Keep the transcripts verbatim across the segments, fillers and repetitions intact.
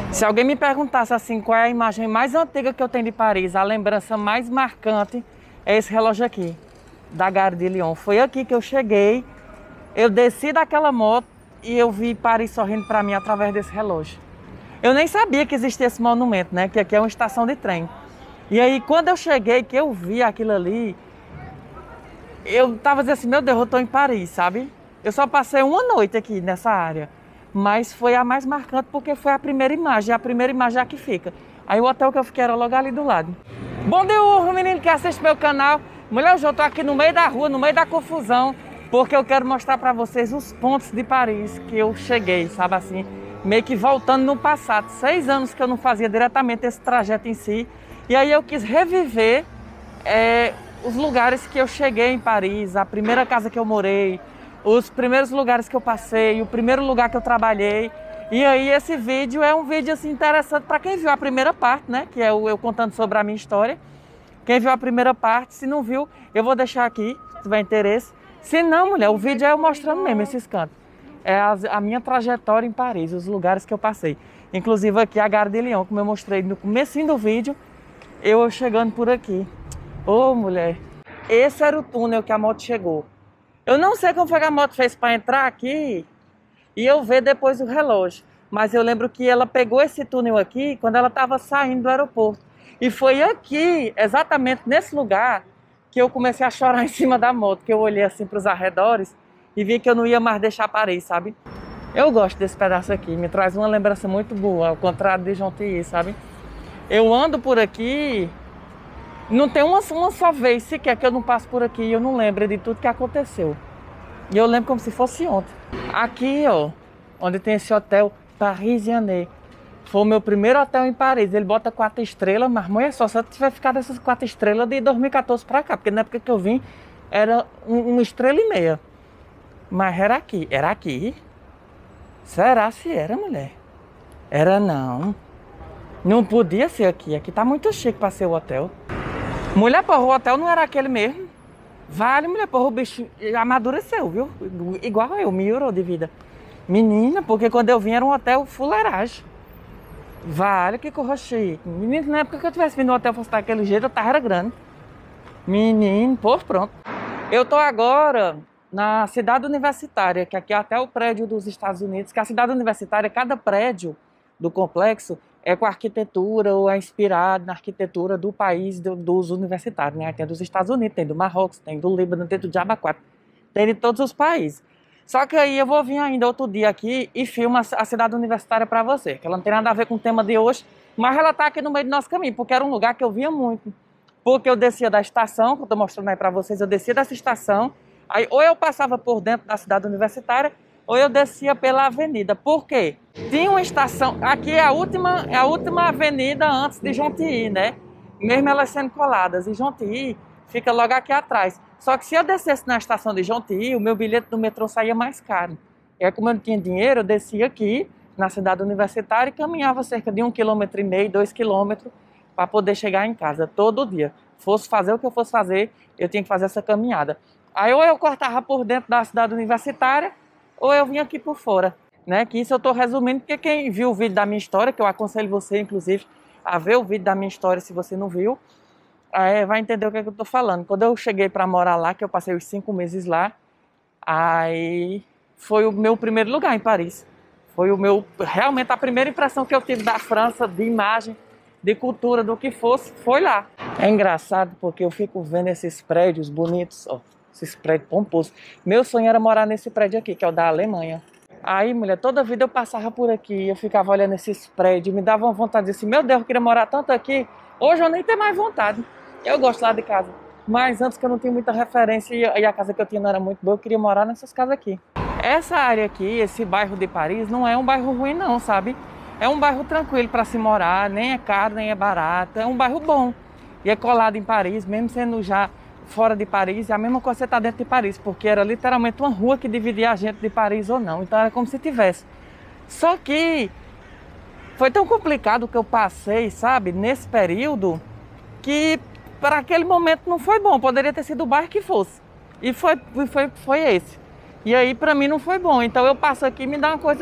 Se alguém me perguntasse assim, qual é a imagem mais antiga que eu tenho de Paris, a lembrança mais marcante é esse relógio aqui, da Gare de Lyon. Foi aqui que eu cheguei, eu desci daquela moto e eu vi Paris sorrindo para mim através desse relógio. Eu nem sabia que existia esse monumento, né? Que aqui é uma estação de trem. E aí, quando eu cheguei, que eu vi aquilo ali, eu tava dizendo assim, meu Deus, eu tô em Paris, sabe? Eu só passei uma noite aqui nessa área. Mas foi a mais marcante porque foi a primeira imagem, a primeira imagem é a que fica. Aí o hotel que eu fiquei era logo ali do lado. Bom dia, urro, menino que assiste meu canal. Mulher, hoje eu tô aqui no meio da rua, no meio da confusão, porque eu quero mostrar pra vocês os pontos de Paris que eu cheguei, sabe assim, meio que voltando no passado. Seis anos que eu não fazia diretamente esse trajeto em si. E aí eu quis reviver é, os lugares que eu cheguei em Paris, a primeira casa que eu morei, os primeiros lugares que eu passei, o primeiro lugar que eu trabalhei. E aí esse vídeo é um vídeo assim, interessante para quem viu a primeira parte, né? Que é eu contando sobre a minha história. Quem viu a primeira parte, se não viu, eu vou deixar aqui, se tiver interesse. Se não, mulher, o vídeo é eu mostrando mesmo esses cantos. É a, a minha trajetória em Paris, os lugares que eu passei. Inclusive aqui a Gare de Lyon, como eu mostrei no comecinho do vídeo, eu chegando por aqui. Ô, mulher, esse era o túnel que a moto chegou. Eu não sei como foi que a moto fez para entrar aqui e eu ver depois o relógio. Mas eu lembro que ela pegou esse túnel aqui quando ela estava saindo do aeroporto. E foi aqui, exatamente nesse lugar, que eu comecei a chorar em cima da moto. Que eu olhei assim para os arredores e vi que eu não ia mais deixar Paris, sabe? Eu gosto desse pedaço aqui, me traz uma lembrança muito boa, ao contrário de Jontilly, sabe? Eu ando por aqui... Não tem uma, uma só vez sequer que eu não passo por aqui e eu não lembro de tudo que aconteceu. E eu lembro como se fosse ontem. Aqui, ó, onde tem esse hotel Parisianet. Foi o meu primeiro hotel em Paris. Ele bota quatro estrelas, mas mulher só, se eu tiver ficado essas quatro estrelas de dois mil e quatorze pra cá. Porque na época que eu vim, era um, uma estrela e meia. Mas era aqui. Era aqui? Será se era, mulher? Era não. Não podia ser aqui. Aqui tá muito chique pra ser o hotel. Mulher, porra, o hotel não era aquele mesmo. Vale, mulher, porra, o bicho amadureceu, viu? Igual eu, melhorou de vida. Menina, porque quando eu vim era um hotel fuleiragem. Vale, que corra chique. Menina, na época que eu tivesse vindo no hotel fosse daquele jeito, eu tava era grande. Menino, pô, pronto. Eu tô agora na cidade universitária, que aqui é até o prédio dos Estados Unidos, que a cidade universitária, cada prédio do complexo é com a arquitetura ou é inspirado na arquitetura do país do, dos universitários, né? Tem dos Estados Unidos, tem do Marrocos, tem do Líbano, tem do Diaba quatro, tem de todos os países. Só que aí eu vou vir ainda outro dia aqui e filmo a, a cidade universitária para você, que ela não tem nada a ver com o tema de hoje, mas ela tá aqui no meio do nosso caminho, porque era um lugar que eu via muito. Porque eu descia da estação, que eu tô mostrando aí para vocês, eu descia dessa estação, aí ou eu passava por dentro da cidade universitária, ou eu descia pela avenida. Por quê? Tinha uma estação, aqui é a última, é a última avenida antes de Jontilly, né? Mesmo elas sendo coladas. E Jontilly fica logo aqui atrás. Só que se eu descesse na estação de Jontilly, o meu bilhete do metrô saía mais caro. E aí, como eu não tinha dinheiro, eu descia aqui na cidade universitária e caminhava cerca de um quilômetro e meio, dois quilômetros, para poder chegar em casa todo dia. Fosse fazer o que eu fosse fazer, eu tinha que fazer essa caminhada. Aí ou eu cortava por dentro da cidade universitária, ou eu vim aqui por fora, né? Que isso eu estou resumindo, porque quem viu o vídeo da minha história, que eu aconselho você, inclusive, a ver o vídeo da minha história, se você não viu, aí vai entender o que, é que eu estou falando. Quando eu cheguei para morar lá, que eu passei os cinco meses lá, aí foi o meu primeiro lugar em Paris. Foi o meu, realmente a primeira impressão que eu tive da França, de imagem, de cultura, do que fosse, foi lá. É engraçado porque eu fico vendo esses prédios bonitos, ó. Esses prédios pomposos. Meu sonho era morar nesse prédio aqui, que é o da Alemanha. Aí, mulher, toda vida eu passava por aqui, eu ficava olhando esses prédios, me dava uma vontade de dizer, meu Deus, eu queria morar tanto aqui. Hoje eu nem tenho mais vontade. Eu gosto lá de casa. Mas antes que eu não tinha muita referência e a casa que eu tinha não era muito boa, eu queria morar nessas casas aqui. Essa área aqui, esse bairro de Paris, não é um bairro ruim não, sabe? É um bairro tranquilo para se morar, nem é caro, nem é barato. É um bairro bom. E é colado em Paris, mesmo sendo já fora de Paris, e a mesma coisa você está dentro de Paris, porque era literalmente uma rua que dividia a gente de Paris ou não, então era como se tivesse. Só que foi tão complicado o que eu passei, sabe, nesse período, que para aquele momento não foi bom, poderia ter sido o bairro que fosse, e foi, foi, foi esse. E aí para mim não foi bom, então eu passo aqui e me dá uma coisa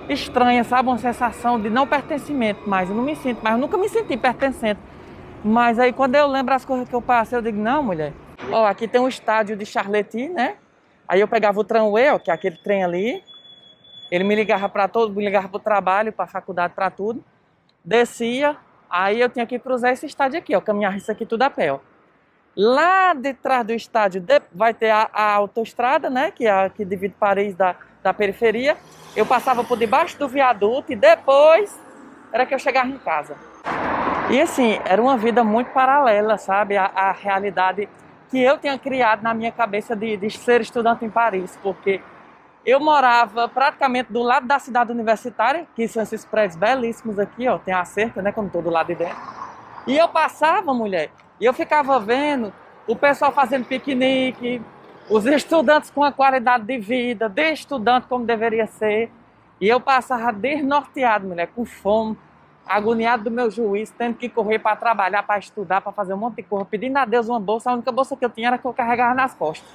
estranha, sabe? Uma sensação de não pertencimento mais. Eu não me sinto mais, eu nunca me senti pertencente. Mas aí quando eu lembro as coisas que eu passei, eu digo, não, mulher. Ó, aqui tem um estádio de Charleti, né? Aí eu pegava o tramway, ó, que é aquele trem ali. Ele me ligava para todo, me ligava para o trabalho, para a faculdade, para tudo. Descia, aí eu tinha que cruzar esse estádio aqui, ó, caminhar isso aqui tudo a pé, ó. Lá de trás do estádio de, vai ter a, a autoestrada, né, que, é a, que divide Paris da, da periferia. Eu passava por debaixo do viaduto e depois era que eu chegava em casa. E assim, era uma vida muito paralela, sabe, a, a realidade que eu tinha criado na minha cabeça de, de ser estudante em Paris, porque eu morava praticamente do lado da cidade universitária, que são esses prédios belíssimos aqui, ó, tem a cerca, né, como todo lado de dentro. E eu passava, mulher, e eu ficava vendo o pessoal fazendo piquenique, os estudantes com a qualidade de vida, de estudante como deveria ser. E eu passava desnorteado, mulher, com fome, agoniado do meu juízo, tendo que correr para trabalhar, para estudar, para fazer um monte de coisa, pedindo a Deus uma bolsa. A única bolsa que eu tinha era que eu carregava nas costas.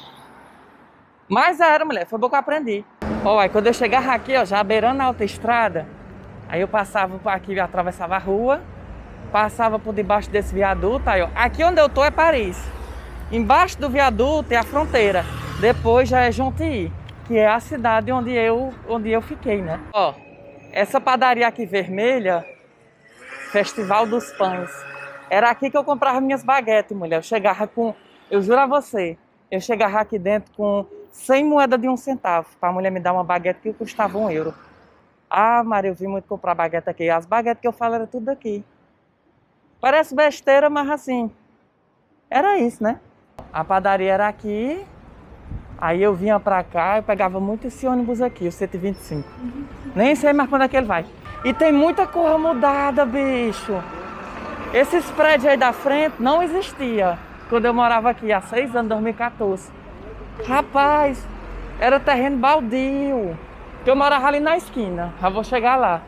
Mas era, mulher, foi bom que eu aprendi. Ó, aí quando eu chegava aqui, ó, já beirando a autoestrada, aí eu passava por aqui, atravessava a rua, passava por debaixo desse viaduto, aí ó, aqui onde eu tô é Paris. Embaixo do viaduto é a fronteira. Depois já é Jontilly, que é a cidade onde eu, onde eu fiquei, né? Ó, essa padaria aqui vermelha, Festival dos Pães, era aqui que eu comprava minhas baguetes, mulher. Eu chegava com, eu juro a você, eu chegava aqui dentro com cem moedas de um centavo, para a mulher me dar uma baguete que custava um euro. Ah, Maria, eu vi muito comprar baguete aqui. As baguetes que eu falo era tudo aqui. Parece besteira, mas assim, era isso, né? A padaria era aqui, aí eu vinha pra cá, eu pegava muito esse ônibus aqui, o cento e vinte e cinco. Nem sei mais quando é que ele vai. E tem muita coisa mudada, bicho. Esses prédios aí da frente não existia quando eu morava aqui, há seis anos, dois mil e quatorze. Rapaz, era terreno baldio. Eu morava ali na esquina, já vou chegar lá.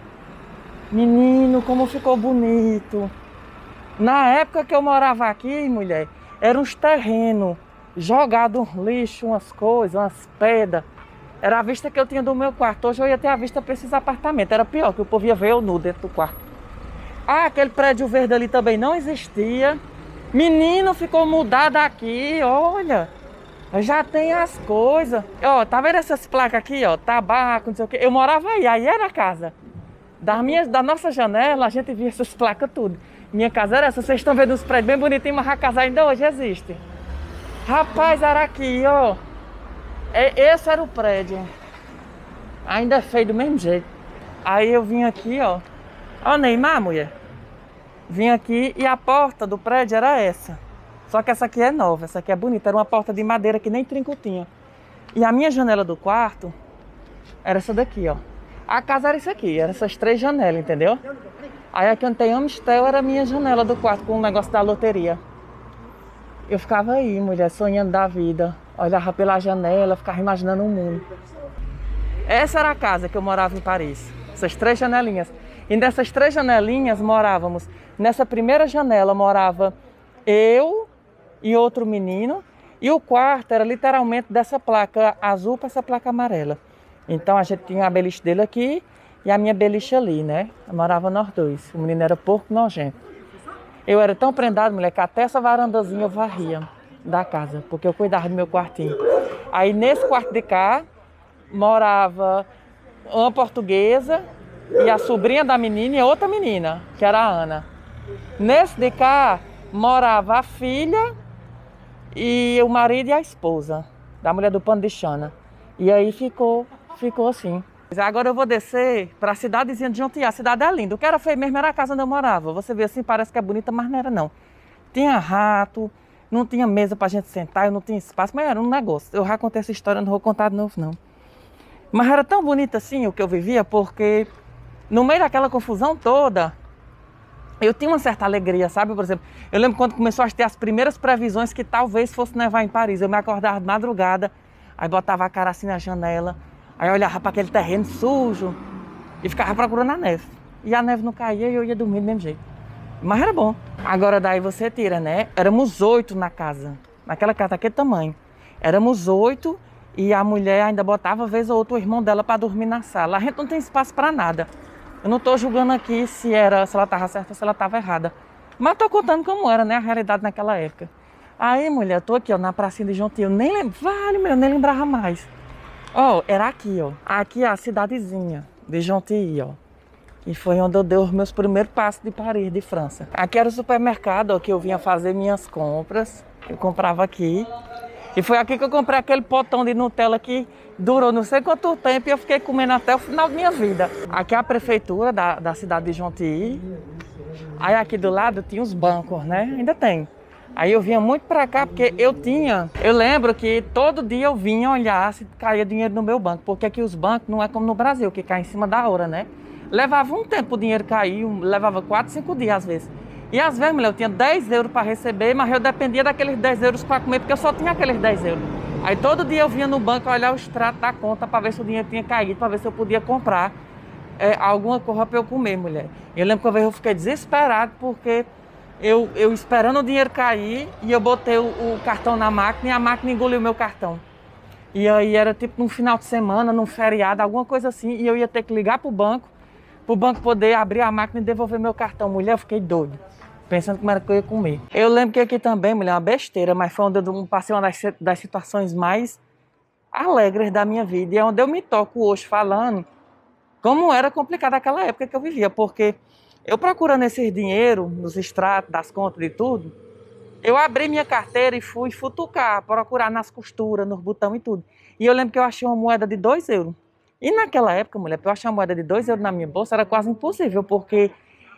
Menino, como ficou bonito. Na época que eu morava aqui, mulher, eram uns terrenos jogados, um lixo, umas coisas, umas pedras. Era a vista que eu tinha do meu quarto. Hoje eu ia ter a vista para esses apartamentos. Era pior, que o povo ia ver eu nu dentro do quarto. Ah, aquele prédio verde ali também não existia. Menino, ficou mudado aqui, olha. Já tem as coisas. Ó, tá vendo essas placas aqui, ó? Tabaco, não sei o quê. Eu morava aí, aí era a casa. Da, minha, da nossa janela, a gente via essas placas tudo. Minha casa era essa. Vocês estão vendo os prédios bem bonitinhos, mas a casa ainda hoje existe. Rapaz, era aqui, ó. Esse era o prédio. Ainda é feio do mesmo jeito. Aí eu vim aqui, ó. Ó, Neymar, mulher. Vim aqui e a porta do prédio era essa. Só que essa aqui é nova, essa aqui é bonita. Era uma porta de madeira que nem trinco tinha. E a minha janela do quarto era essa daqui, ó. A casa era isso aqui, eram essas três janelas, entendeu? Aí aqui onde tem Amistel era a minha janela do quarto com o negócio da loteria. Eu ficava aí, mulher, sonhando da vida. Olhava pela janela, ficava imaginando o mundo. Essa era a casa que eu morava em Paris. Essas três janelinhas. E nessas três janelinhas morávamos. Nessa primeira janela morava eu e outro menino. E o quarto era literalmente dessa placa azul para essa placa amarela. Então a gente tinha a beliche dele aqui e a minha beliche ali, né? Eu morava nós dois. O menino era porco nojento. Eu era tão prendado, mulher, que até essa varandazinha eu varria da casa, porque eu cuidava do meu quartinho. Aí nesse quarto de cá morava uma portuguesa e a sobrinha da menina e outra menina, que era a Ana. Nesse de cá morava a filha e o marido e a esposa da mulher do pano de chana. E aí ficou, ficou assim. Agora eu vou descer para a cidadezinha de Jontilly. A cidade é linda. O que era feio mesmo era a casa onde eu morava. Você vê assim, parece que é bonita, mas não era não. Tinha rato, não tinha mesa para a gente sentar, eu não tinha espaço, mas era um negócio. Eu já contei essa história, não vou contar de novo não. Mas era tão bonito assim o que eu vivia, porque no meio daquela confusão toda, eu tinha uma certa alegria, sabe? Por exemplo, eu lembro quando começou a ter as primeiras previsões que talvez fosse nevar em Paris. Eu me acordava de madrugada, aí botava a cara assim na janela, aí eu olhava para aquele terreno sujo e ficava procurando a neve. E a neve não caía e eu ia dormir do mesmo jeito. Mas era bom. Agora daí você tira, né? Éramos oito na casa. Naquela casa daquele tamanho. Éramos oito E a mulher ainda botava, vez ou outra, o irmão dela para dormir na sala. A gente não tem espaço para nada. Eu não estou julgando aqui se, era, se ela estava certa ou se ela estava errada. Mas estou contando como era, né? A realidade naquela época. Aí, mulher, eu tô aqui, ó, na pracinha de Jonti. Eu nem lembro, vale, meu, eu nem lembrava mais. Ó, era aqui, ó. Aqui é a cidadezinha de Jonti, ó. E foi onde eu dei os meus primeiros passos de Paris, de França. Aqui era o supermercado, ó, que eu vinha fazer minhas compras. Eu comprava aqui. E foi aqui que eu comprei aquele potão de Nutella que durou não sei quanto tempo e eu fiquei comendo até o final da minha vida. Aqui é a prefeitura da, da cidade de Jonti. Aí aqui do lado tinha os bancos, né? Ainda tem. Aí eu vinha muito pra cá porque eu tinha... Eu lembro que todo dia eu vinha olhar se caía dinheiro no meu banco. Porque aqui os bancos não é como no Brasil, que cai em cima da hora, né? Levava um tempo o dinheiro cair, levava quatro, cinco dias às vezes. E às vezes, mulher, eu tinha dez euros para receber, mas eu dependia daqueles dez euros para comer, porque eu só tinha aqueles dez euros. Aí todo dia eu vinha no banco olhar o extrato da conta para ver se o dinheiro tinha caído, para ver se eu podia comprar é, alguma coisa para eu comer, mulher. Eu lembro que uma vez eu fiquei desesperado, porque eu, eu esperando o dinheiro cair, e eu botei o, o cartão na máquina, e a máquina engoliu o meu cartão. E aí era tipo num final de semana, num feriado, alguma coisa assim, e eu ia ter que ligar para o banco, para o banco poder abrir a máquina e devolver meu cartão. Mulher, eu fiquei doido, pensando como era que eu ia comer. Eu lembro que aqui também, mulher, uma besteira, mas foi onde eu passei uma das, das situações mais alegres da minha vida. E é onde eu me toco hoje falando como era complicado aquela época que eu vivia. Porque eu procurando esse dinheiro, nos extratos, das contas e tudo, eu abri minha carteira e fui futucar, procurar nas costuras, nos botões e tudo. E eu lembro que eu achei uma moeda de dois euros. E naquela época, mulher, para eu achar uma moeda de dois euros na minha bolsa era quase impossível, porque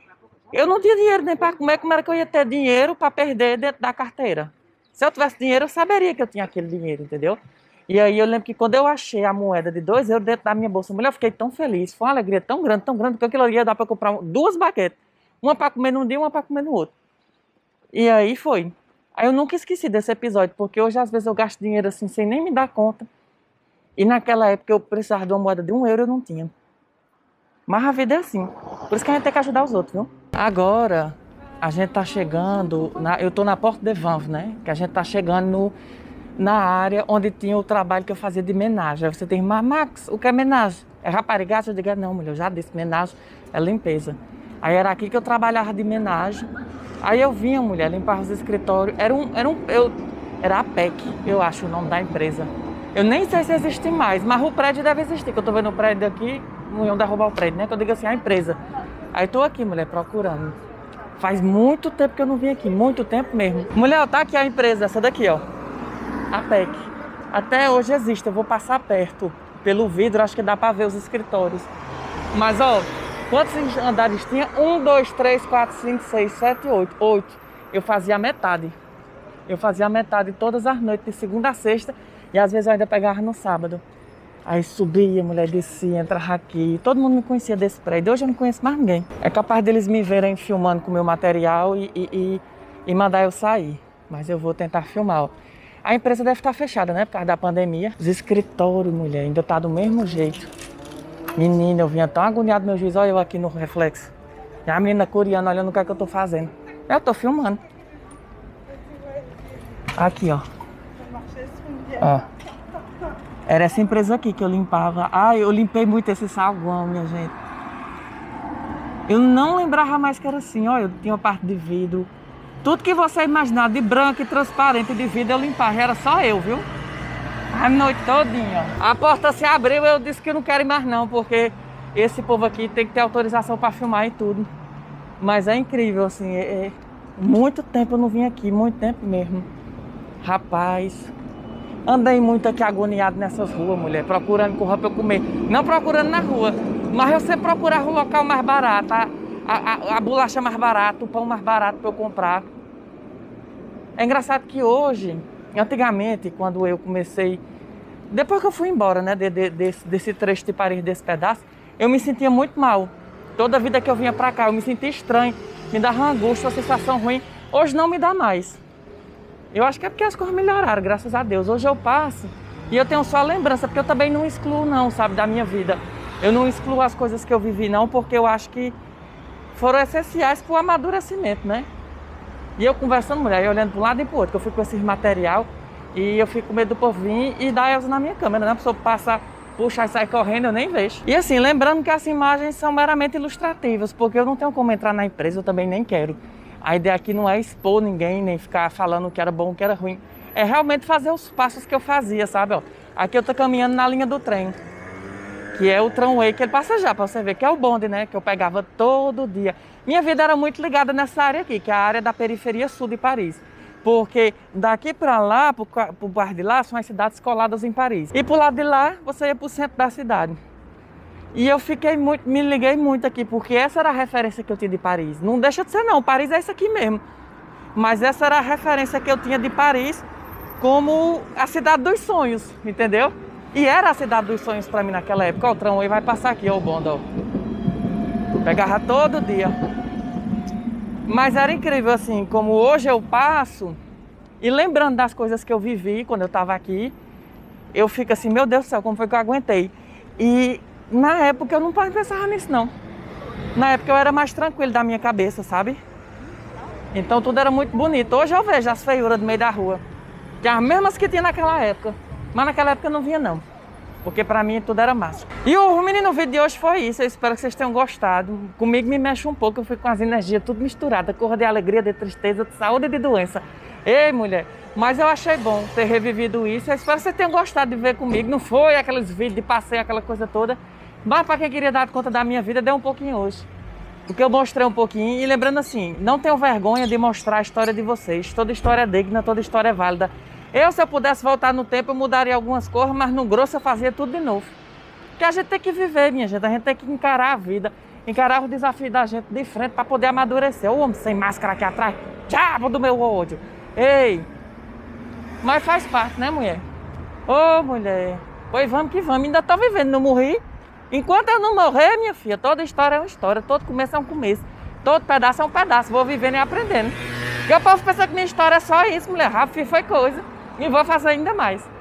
eu não tinha dinheiro nem para comer. Como era que eu ia ter dinheiro para perder dentro da carteira? Se eu tivesse dinheiro, eu saberia que eu tinha aquele dinheiro, entendeu? E aí eu lembro que quando eu achei a moeda de dois euros dentro da minha bolsa, mulher, eu fiquei tão feliz. Foi uma alegria tão grande, tão grande, que aquilo ali ia dar para comprar duas baquetes. Uma para comer num dia e uma para comer no outro. E aí foi. Aí eu nunca esqueci desse episódio, porque hoje às vezes eu gasto dinheiro assim, sem nem me dar conta. E naquela época eu precisava de uma moeda de um euro, eu não tinha. Mas a vida é assim. Por isso que a gente tem que ajudar os outros, viu? Agora, a gente tá chegando... Na, eu tô na Porte de Vanves, né? Que a gente tá chegando no, na área onde tinha o trabalho que eu fazia de menagem. Aí você tem, mas Max, o que é menagem? É raparigagem? Eu digo, não, mulher, eu já disse, menagem é limpeza. Aí era aqui que eu trabalhava de menagem. Aí eu vinha, mulher, limpar os escritórios. Era um... Era, um, eu, era a P E C, eu acho o nome da empresa. Eu nem sei se existe mais, mas o prédio deve existir, que eu tô vendo o prédio aqui, não iam derrubar o prédio, né? Que eu digo assim, a empresa. Aí tô aqui, mulher, procurando. Faz muito tempo que eu não vim aqui, muito tempo mesmo. Mulher, tá aqui a empresa, essa daqui, ó. A P E C. Até hoje existe, eu vou passar perto. Pelo vidro, acho que dá pra ver os escritórios. Mas, ó, quantos andares tinha? Um, dois, três, quatro, cinco, seis, sete, oito. Oito. Eu fazia a metade. Eu fazia a metade todas as noites, de segunda a sexta. E às vezes eu ainda pegava no sábado. Aí subia, mulher, descia, entrava aqui. Todo mundo me conhecia desse prédio. Hoje eu não conheço mais ninguém. É capaz deles me verem filmando com o meu material e, e, e, e mandar eu sair. Mas eu vou tentar filmar, ó. A empresa deve estar fechada, né? Por causa da pandemia. Os escritórios, mulher, ainda tá do mesmo jeito. Menina, eu vinha tão agoniado meu juiz. Olha eu aqui no reflexo. E a menina coreana olhando o que é que eu tô fazendo. Eu tô filmando. Aqui, ó. Ó. Era essa empresa aqui que eu limpava. Ah, eu limpei muito esse saguão, minha gente. Eu não lembrava mais que era assim. Ó, eu tinha uma parte de vidro. Tudo que você imaginar de branco e transparente de vidro eu limpava. Era só eu, viu? A noite todinha. A porta se abriu, eu disse que não quero ir mais não, porque esse povo aqui tem que ter autorização para filmar e tudo. Mas é incrível, assim. É, é... Muito tempo eu não vim aqui, muito tempo mesmo. Rapaz... Andei muito aqui agoniado nessas ruas, mulher, procurando coisa pra eu comer. Não procurando na rua, mas eu sempre procurava o local mais barato, a, a, a, a bolacha mais barata, o pão mais barato pra eu comprar. É engraçado que hoje, antigamente, quando eu comecei... Depois que eu fui embora, né, de, de, desse, desse trecho de Paris, desse pedaço, eu me sentia muito mal. Toda vida que eu vinha pra cá, eu me sentia estranho, me dava uma angústia, uma sensação ruim. Hoje não me dá mais. Eu acho que é porque as coisas melhoraram, graças a Deus. Hoje eu passo e eu tenho só a lembrança, porque eu também não excluo não, sabe, da minha vida. Eu não excluo as coisas que eu vivi não, porque eu acho que foram essenciais para o amadurecimento, né? E eu conversando, mulher, e olhando para um lado e para o outro, que eu fui com esse material, E eu fico com medo do povo vir e dar elas na minha câmera, né? A pessoa passar, puxar e sair correndo, eu nem vejo. E assim, lembrando que as imagens são meramente ilustrativas, porque eu não tenho como entrar na empresa, eu também nem quero. A ideia aqui não é expor ninguém, nem ficar falando o que era bom, o que era ruim. É realmente fazer os passos que eu fazia, sabe? Ó, aqui eu tô caminhando na linha do trem, que é o tramway que ele passa já, pra você ver, que é o bonde, né? Que eu pegava todo dia. Minha vida era muito ligada nessa área aqui, que é a área da periferia sul de Paris. Porque daqui para lá, pro, pro bairro de lá, são as cidades coladas em Paris. E pro lado de lá, você ia pro centro da cidade. E eu fiquei muito, me liguei muito aqui, porque essa era a referência que eu tinha de Paris. Não deixa de ser não, Paris é isso aqui mesmo. Mas essa era a referência que eu tinha de Paris como a cidade dos sonhos, entendeu? E era a cidade dos sonhos para mim naquela época. Ó, o tramway vai passar aqui, ó, o bonde, ó. Pegava todo dia. Mas era incrível, assim, como hoje eu passo e lembrando das coisas que eu vivi quando eu estava aqui, eu fico assim, meu Deus do céu, como foi que eu aguentei? E na época eu não pensava nisso, não. Na época eu era mais tranquilo da minha cabeça, sabe? Então tudo era muito bonito. Hoje eu vejo as feiuras do meio da rua, que as mesmas que tinha naquela época. Mas naquela época eu não vinha, não. Porque pra mim tudo era massa. E o menino vídeo de hoje foi isso. Eu espero que vocês tenham gostado. Comigo me mexe um pouco, eu fico com as energias tudo misturadas. Cor de alegria, de tristeza, de saúde e de doença. Ei, mulher, mas eu achei bom ter revivido isso. Eu espero que vocês tenham gostado de ver comigo. Não foi aqueles vídeos de passeio, aquela coisa toda. Mas pra quem queria dar conta da minha vida, deu um pouquinho hoje. Porque eu mostrei um pouquinho. E lembrando assim, não tenham vergonha de mostrar a história de vocês. Toda história é digna, toda história é válida. Eu, se eu pudesse voltar no tempo, eu mudaria algumas coisas, mas no grosso eu fazia tudo de novo. Porque a gente tem que viver, minha gente. A gente tem que encarar a vida, encarar os desafios da gente de frente para poder amadurecer. O homem sem máscara aqui atrás, diabo do meu ódio. Ei, mas faz parte, né, mulher? Ô, mulher, pois vamos que vamos. Ainda tô vivendo, não morri. Enquanto eu não morrer, minha filha, toda história é uma história, todo começo é um começo. Todo pedaço é um pedaço, vou vivendo e aprendendo. Porque o povo pensa que minha história é só isso, mulher. Rafa, foi coisa. E vou fazer ainda mais.